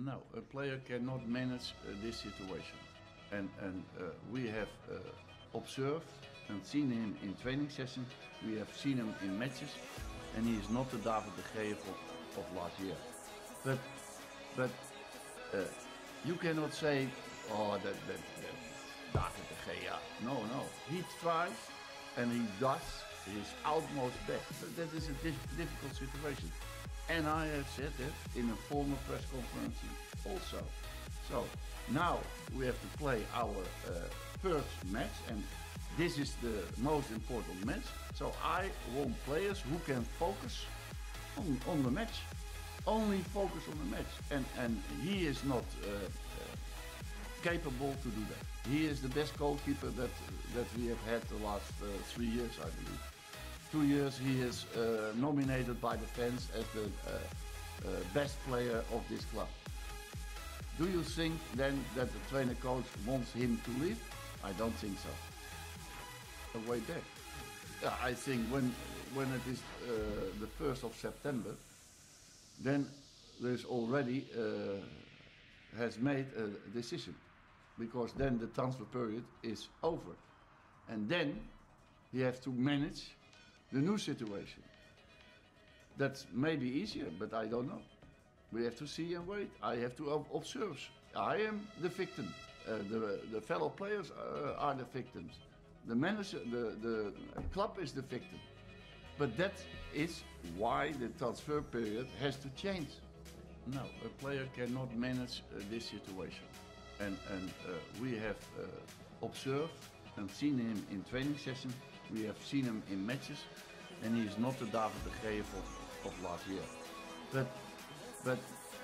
No, a player cannot manage this situation. And we have observed and seen him in training sessions. We have seen him in matches, and he is not the David de Gea of last year. But you cannot say, oh, that David de Gea. No. He tries and he does his utmost best. But that is a difficult situation. And I have said that in a former press conference also. So now we have to play our first match, and this is the most important match. So I want players who can focus on the match. Only focus on the match. And he is not capable to do that. He is the best goalkeeper that we have had the last 3 years, I believe. 2 years he is nominated by the fans as the best player of this club. Do you think then that the trainer coach wants him to leave? I don't think so. A way back. I think when it is the 1st of September, then there's already has made a decision, because then the transfer period is over, and then you have to manage the new situation. That's maybe easier, but I don't know. We have to see and wait. I have to observe. I am the victim. The fellow players are the victims. The manager, the club is the victim. But that is why the transfer period has to change. No, a player cannot manage this situation. And we have observed and seen him in training sessions. We have seen him in matches, and he is not the David de Gea of last year. But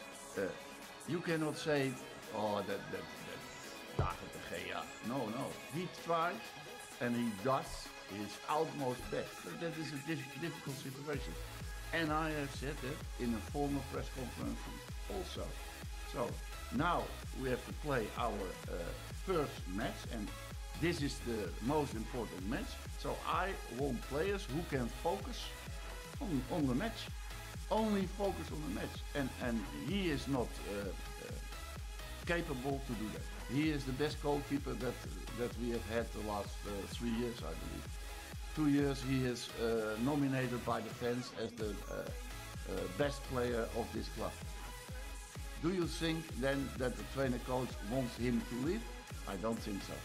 you cannot say, oh, that David de Gea. No. He tries and he does his utmost best. But that is a difficult situation. And I have said that in a former press conference also. So now we have to play our first match, and this is the most important match. So I want players who can focus on the match. Only focus on the match. And he is not capable to do that. He is the best goalkeeper that we have had the last 3 years, I believe. 2 years he is nominated by the fans as the best player of this club. Do you think then that the trainer coach wants him to leave? I don't think so.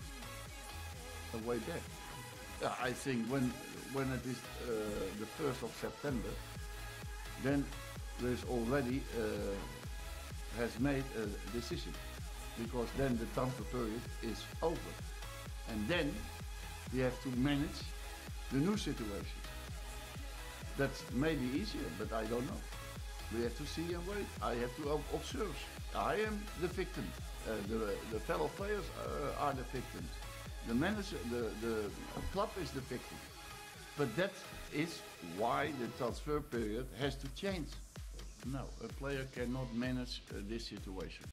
A way back. I think when it is the 1st of September, then there's already has made a decision, because then the transfer period is over, and then we have to manage the new situation. That's maybe easier, but I don't know. We have to see and wait. I have to observe. I am the victim. The fellow players are the victims. The manager, the club is the victim. But that is why the transfer period has to change. No, a player cannot manage this situation.